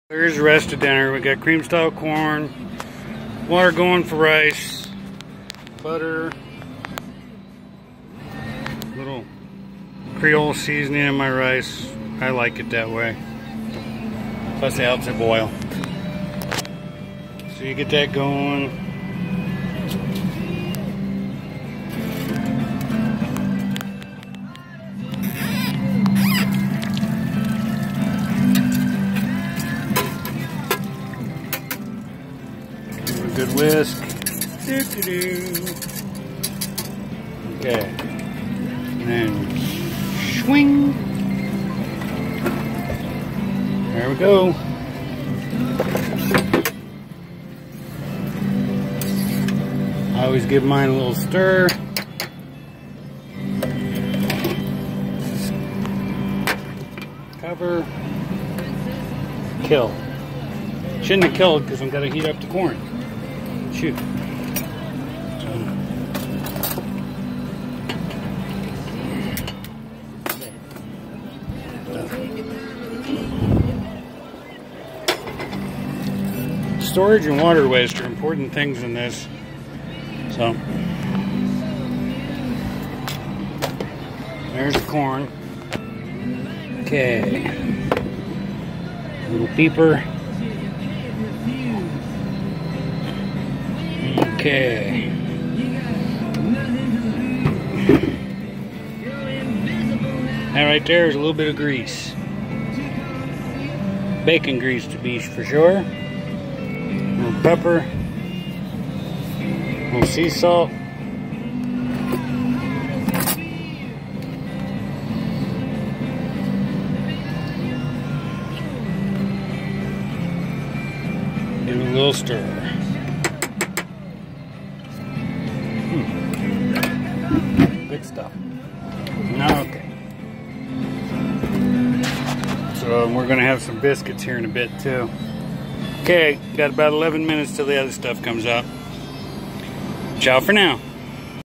There's the rest of dinner. We got cream style corn, water going for rice, butter, little Creole seasoning in my rice. I like it that way. Plus it helps it boil. So you get that going. Good whisk. Okay. And then swing. There we go. I always give mine a little stir. Cover. Kill. Shouldn't have killed because I'm going to heat up the corn. Shoot. Storage and water waste are important things in this. So there's the corn. Okay. Little beeper. Okay. That right there is a little bit of grease. Bacon grease to be for sure. A little pepper. A little sea salt. Give it a little stir. Good stuff. Okay. So we're going to have some biscuits here in a bit too. Okay, got about 11 minutes till the other stuff comes up. Ciao for now.